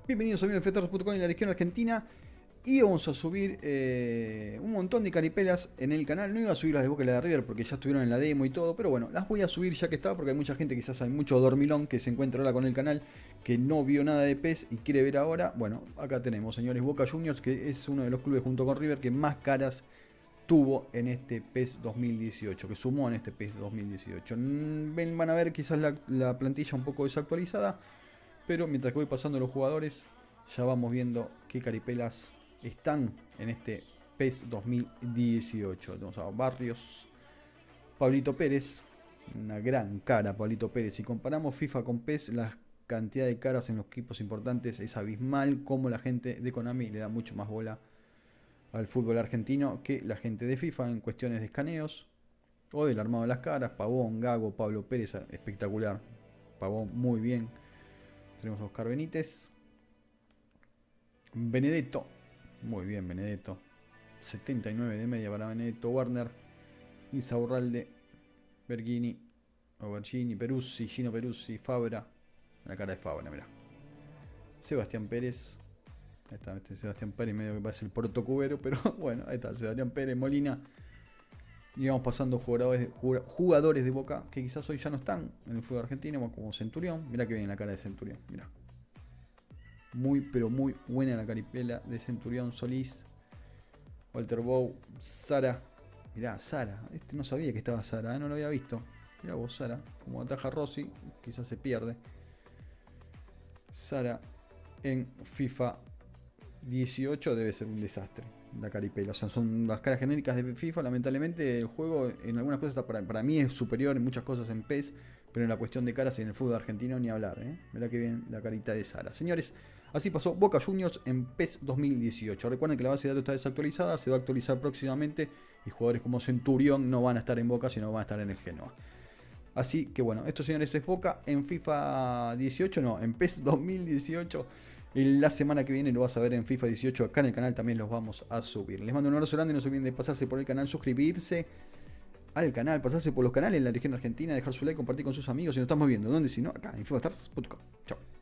Bienvenidos amigos de Festars.com en la región argentina. Y vamos a subir un montón de caripelas en el canal. No iba a subir las de Boca y las de River porque ya estuvieron en la demo y todo. Pero bueno, las voy a subir ya que está, porque hay mucha gente, quizás hay mucho dormilón que se encuentra ahora con el canal, que no vio nada de PES y quiere ver ahora. Bueno, acá tenemos, señores, Boca Juniors, que es uno de los clubes junto con River que más caras tuvo en este PES 2018, que sumó en este PES 2018. Van a ver quizás la plantilla un poco desactualizada, pero mientras que voy pasando los jugadores, ya vamos viendo qué caripelas están en este PES 2018. Tenemos a Barrios, Pablito Pérez, una gran cara Pablito Pérez. Si comparamos FIFA con PES, la cantidad de caras en los equipos importantes es abismal, como la gente de Konami le da mucho más bola al fútbol argentino que la gente de FIFA en cuestiones de escaneos o del armado de las caras. Pavón, Gago, Pablo Pérez, espectacular. Pavón muy bien. Tenemos a Oscar Benítez, Benedetto, muy bien Benedetto, 79 de media para Benedetto. Warner, Insaurralde, Bergini, Aubergini, Peruzzi, Gino Peruzzi, Fabra, la cara de Fabra, mirá. Sebastián Pérez, ahí está, este Sebastián Pérez medio que parece el portocubero, pero bueno, ahí está, Sebastián Pérez, Molina. Y vamos pasando jugadores de Boca que quizás hoy ya no están en el fútbol argentino, como Centurión. Mirá que bien la cara de Centurión, mirá. Muy, pero muy buena la caripela de Centurión. Solís, Walter Bow, Sara. Mirá, Sara. Este no sabía que estaba Sara, no lo había visto. Mirá vos, Sara. Como ataja Rossi, quizás se pierde. Sara en FIFA 18 debe ser un desastre la caripela. O sea, son las caras genéricas de FIFA. Lamentablemente el juego en algunas cosas está para mí es superior en muchas cosas en PES, pero en la cuestión de caras y en el fútbol argentino ni hablar, ¿eh? Mirá que bien la carita de Sara. Señores, así pasó Boca Juniors en PES 2018. Recuerden que la base de datos está desactualizada, se va a actualizar próximamente y jugadores como Centurión no van a estar en Boca, sino van a estar en el Genoa. Así que bueno, esto, señores, es Boca en FIFA 18, no, en PES 2018. La semana que viene lo vas a ver en FIFA 18. Acá en el canal también los vamos a subir. Les mando un abrazo grande. No se olviden de pasarse por el canal, suscribirse al canal, pasarse por los canales en la región argentina, dejar su like, compartir con sus amigos. Y nos estamos viendo. ¿Dónde? Si no, acá en FIFAstars.com. Chao.